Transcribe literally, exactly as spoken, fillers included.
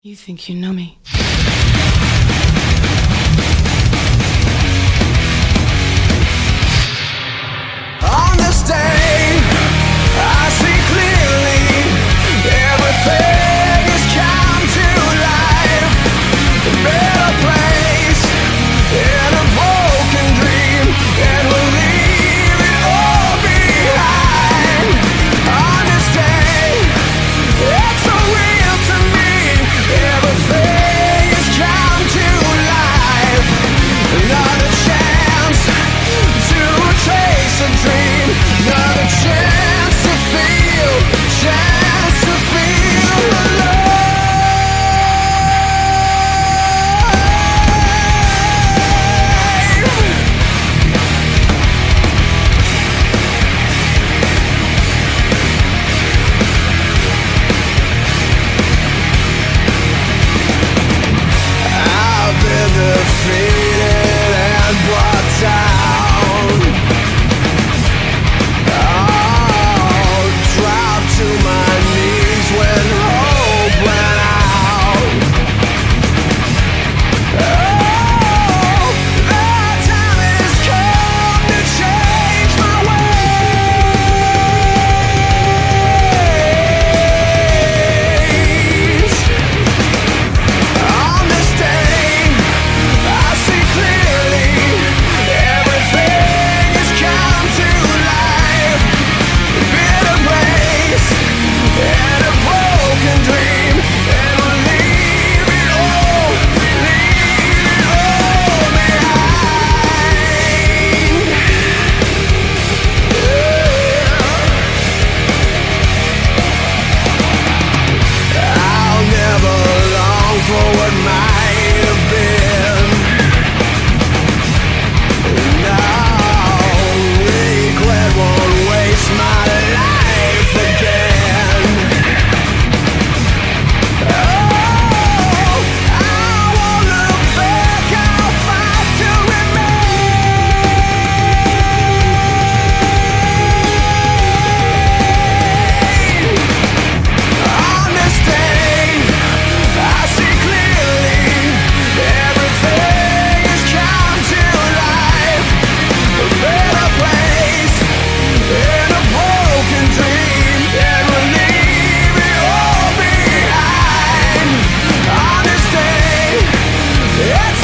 You think you know me? On this day, I see clearly everything has come to life. A better place in a broken dream, and we'll leave it all behind. On this day, it's so real to me. Everything has come to life. Another chance to chase a dream, another chance to feel, chance to feel alive. I've been defeated and brought down. Oh, dropped to my knees when hope ran out. Oh, the time has come to change my ways. On this day, I see clearly everything has come to life. A bitter place and a broken dream, and we'll leave it all, leave it all behind. I'll never long for what might have been. No, regret won't waste my life again. Oh, I won't look back, I'll fight to remain. On this day, I see clearly everything has come to life. A better place in a broken dream, and we'll leave it all behind. On this day, it's